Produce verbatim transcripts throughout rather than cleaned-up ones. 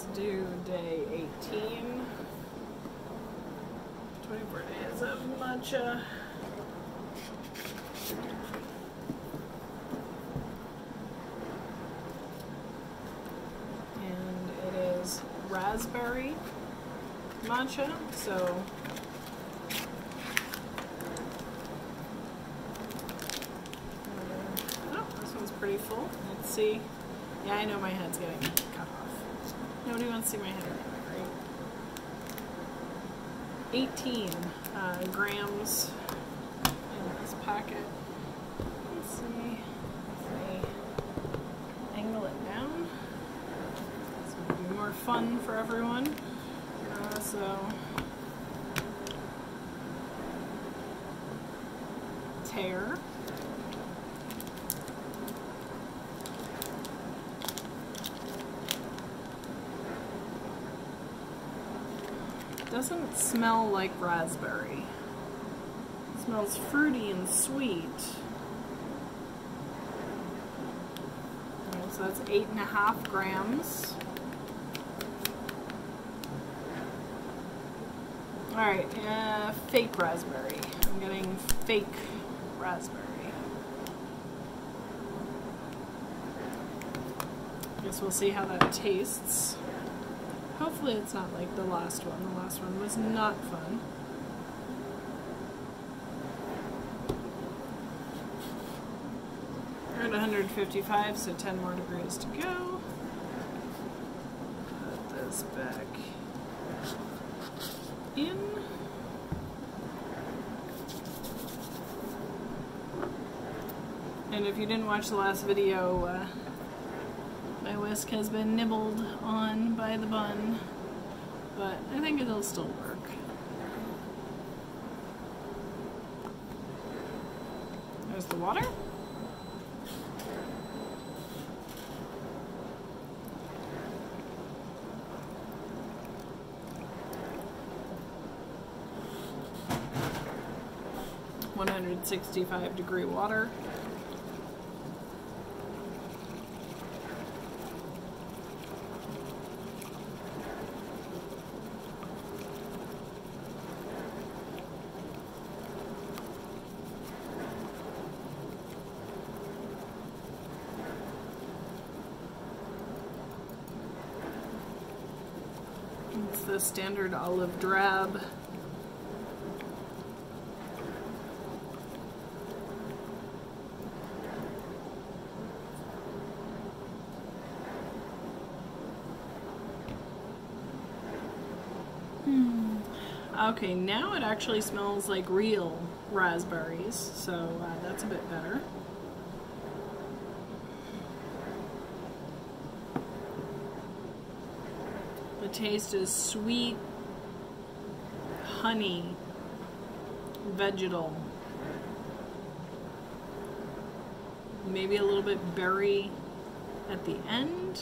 Let's do day eighteen. twenty-four days of matcha. And it is raspberry matcha, so oh, this one's pretty full. Let's see. Yeah, I know my head's getting cut off. Nobody wants to see my head anyway, right? eighteen uh, grams in this packet. Let's see if I angle it down. This will be more fun for everyone. Uh, so, tear. Doesn't smell like raspberry. It smells fruity and sweet. So that's eight and a half grams. All right, uh, fake raspberry. I'm getting fake raspberry. Guess we'll see how that tastes. Hopefully it's not like the last one. The last one was not fun. We're at one hundred fifty-five, so ten more degrees to go. Put this back in. And if you didn't watch the last video, uh, my whisk has been nibbled on by the bun, but I think it'll still work. There's the water. one hundred sixty-five degree water. It's the standard olive drab. Hmm. Okay, now it actually smells like real raspberries, so uh, that's a bit better. The taste is sweet, honey, vegetal, maybe a little bit berry at the end.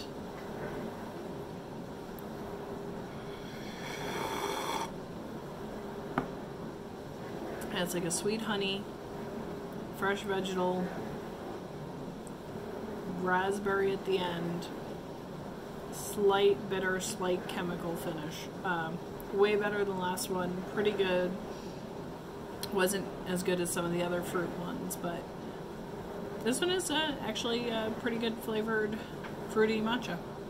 It's like a sweet honey, fresh vegetal, raspberry at the end. Slight bitter, slight chemical finish. Um, way better than the last one. Pretty good. Wasn't as good as some of the other fruit ones, but this one is uh, actually a pretty good flavored fruity matcha.